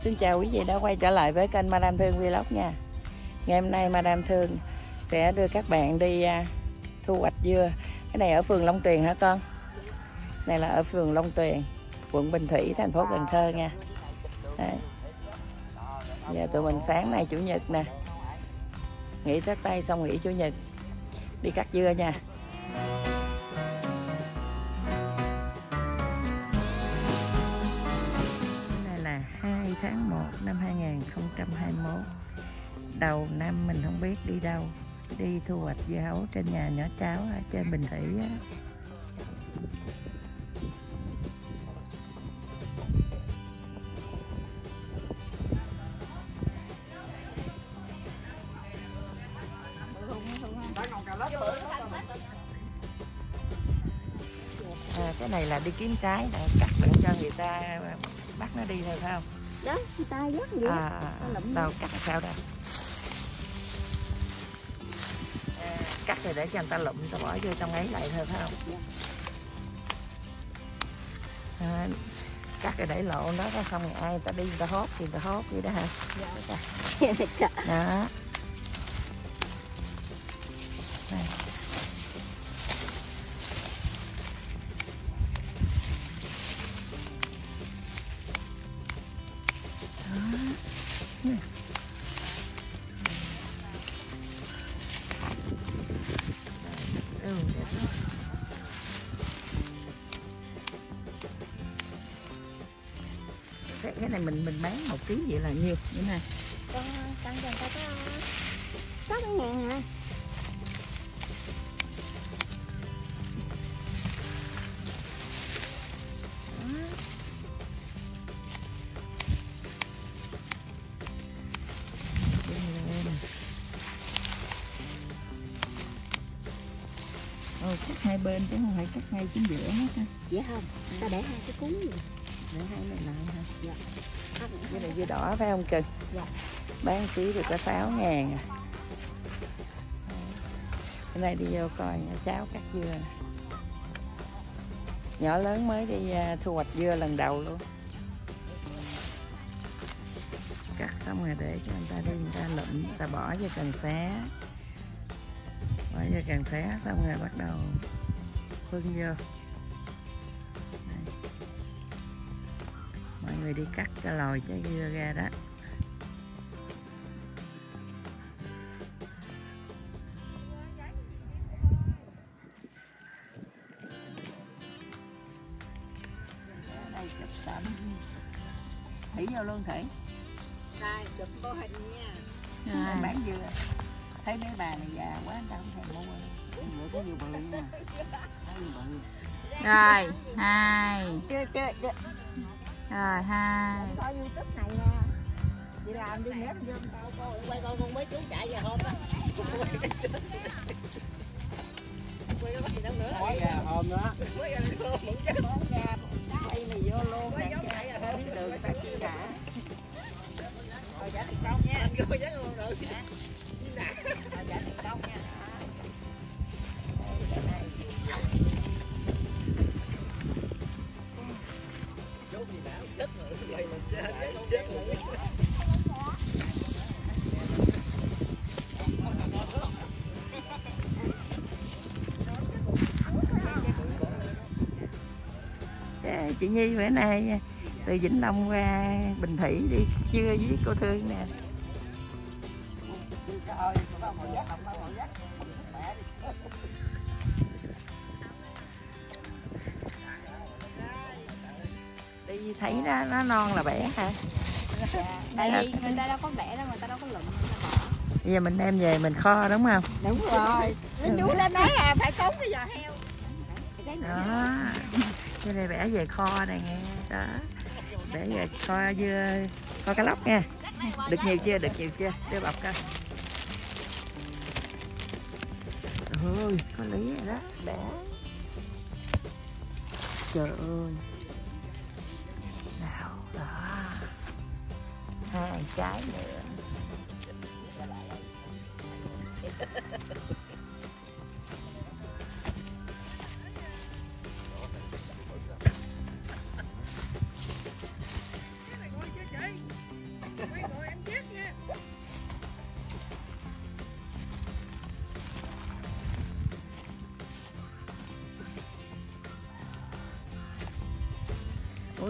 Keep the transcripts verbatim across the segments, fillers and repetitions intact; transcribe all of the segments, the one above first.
Xin chào quý vị đã quay trở lại với kênh Madam Thương Vlog nha. Ngày hôm nay Madam Thương sẽ đưa các bạn đi uh, thu hoạch dưa. Cái này ở phường Long Tuyền hả con? Này là ở phường Long Tuyền, quận Bình Thủy, thành phố Cần Thơ nha. Đấy. Giờ tụi mình sáng nay Chủ nhật nè, nghỉ Tết Tây xong nghỉ Chủ nhật, đi cắt dưa nha. hai tháng một năm hai nghìn không trăm hai mươi mốt, đầu năm mình không biết đi đâu, đi thu hoạch dưa hấu trên nhà nhỏ cháu ở trên Bình Thủy á. À, cái này là đi kiếm trái để cắt đặng cho người ta bắt nó đi thôi phải không? Đó, người ta dắt vậy. À, đâu cắt sao đây? À, cắt rồi để cho người ta lụm, người ta bỏ vô trong ấy lại thôi phải không? À, cắt rồi để lộ nó ra xong rồi ai người ta đi người ta hốt thì người ta hốt vậy đó hả? Dạ. Đó. Này. Cái, cái này mình mình bán một ký vậy là nhiêu như này? Con tăng cho người ta có sáu mươi ngàn hả? Ồ, cắt hai bên chứ không phải cắt ngay chính giữa hết ha. Dạ không, ta để hai cái cuốn gì. Để hai này lại hả? Dạ. Cái này dưa đỏ phải không Cưng? Dạ. Bán ký được có sáu ngàn à. Cái này đi vô coi nhà cháu cắt dưa nè. Nhỏ lớn mới đi thu hoạch dưa lần đầu luôn. Cắt xong rồi để cho người ta đi, người ta lụm, người ta bỏ vô cần xé. Bỏ vô cần xé xong rồi bắt đầu phun vô. Đây. Mọi người đi cắt cho lòi trái dưa ra đó. Đây chụp tạm. Thủy vô luôn Thủy. Đây, chụp mô hình nha. À. Bán dưa. Thấy mấy bà này già quá người ta không thèm mua. Bữa có dưa bự nha. Rồi, hai. Chưa, chưa, chưa. Rồi, hai. Coi YouTube này nha. Chị làm đi nếp vô tao coi. Quay con con mấy chú chạy về hôm đó. Quay cái gì đâu nữa. Quay gà hôm đó. Quay gà hôm nữa chứ. Quay này vô luôn. Quay giống chạy về hôm đường ta chi đã. Rồi giả thành công nha. Anh coi giá không được. Rồi giả thành công nha. Chị Nhi bữa nay từ Vĩnh Long qua Bình Thủy đi dưa với cô Thương nè. Đi thấy nó nó non là bẻ hả? Tại vì người ta đâu có bẻ đâu, người ta đâu có lụm. Bây giờ mình đem về mình kho đúng không? Đúng rồi. Mấy chú đã nói là phải cúng cái giò heo. Đó. Cái này bẻ về kho này nghe. Đó. Bẻ về kho dưa, kho cá lóc nha. Được nhiều chưa? Được nhiều chưa? Đưa bọc coi. Ôi, có lý rồi đó. Bẻ. Trời ơi. Nào, đó. Hai trái nữa.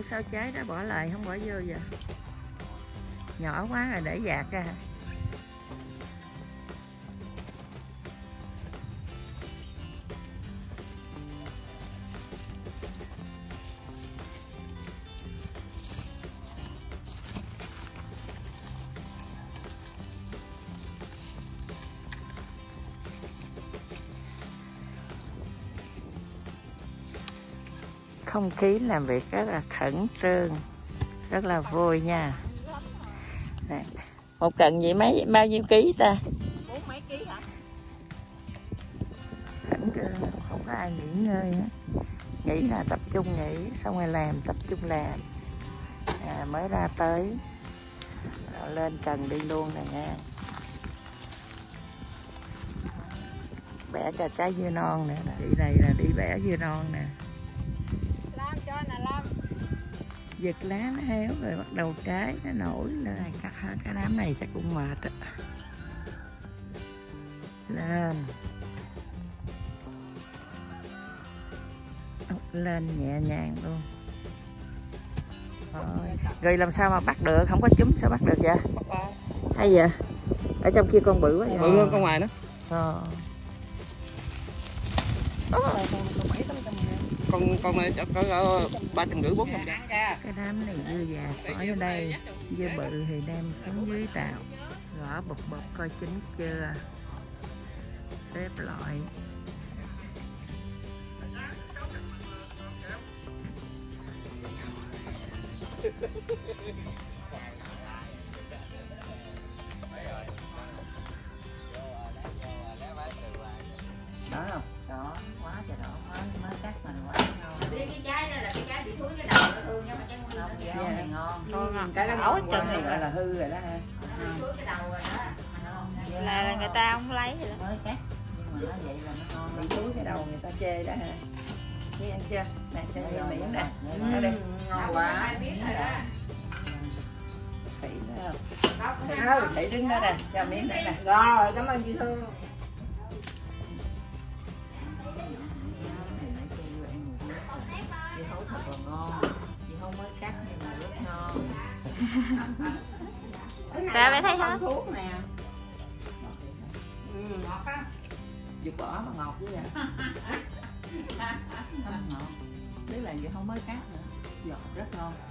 Ủa sao trái đó bỏ lại không bỏ vô vậy? Nhỏ quá rồi để dạt ra. Không khí làm việc rất là khẩn trương, rất là vui nha. Này, một cần vậy mấy bao nhiêu ký ta? Bốn mấy ký hả? Khẩn trương, không có ai nghỉ ngơi hết. Nghỉ là tập trung nghỉ, xong rồi làm tập trung làm. À, mới ra tới rồi lên cần đi luôn nè nha. Bẻ cho trái dưa non nữa nè. Chị này là đi bẻ dưa non nè. Lam cho nè Lam. Giật lá nó héo rồi bắt đầu trái nó nổi lên. Cắt hết cái đám này chắc cũng mệt á. Lên lên nhẹ nhàng luôn. Rồi. Rồi làm sao mà bắt được, không có chúm sao bắt được vậy? Hay vậy? Ở trong kia con bự quá vậy? Bự hơn con ngoài nữa. Ờ. Con con này chắc có ba trăm rưỡi bốn trăm. Cái đám này dưa già khỏi ở đây, dưa bự thì đem xuống dưới tàu, gõ bụp bụp coi chín chưa, xếp loại. Đó không? Đó, quá trời đỏ, mới, mới cắt mình quá ngon. Đi cái trái đó là cái trái bị thúi cái đầu nó thương nhưng mà trái ngon nó Cái này ngon. ngon. Cái đó ngon quá này gọi là hư rồi đó ha. Thúi cái đầu rồi đó. Ngon. Là, là người ta không lấy rồi đó. Mới cắt, nhưng mà nó vậy là nó ngon. Bị thúi cái đầu người ta chê đó ha. Thấy ăn chưa? Nè, cho em miếng nè. Ở đây. Ngon quá. Thị đó không? Thị thôi, Thị đứng đó nè, cho miếng nữa nè. Rồi, cảm ơn chị Thương. Chị Hấu thật là ngon. Chị Hấu mới cắt nhưng mà rất ngon. Sao bé thấy hết? Thuốc nè. Ừ, ngọt á. Vượt bỏ mà ngọt với vậy. Không ngọt. Đấy là chị Hấu mới cắt nữa. Giọt rất ngon.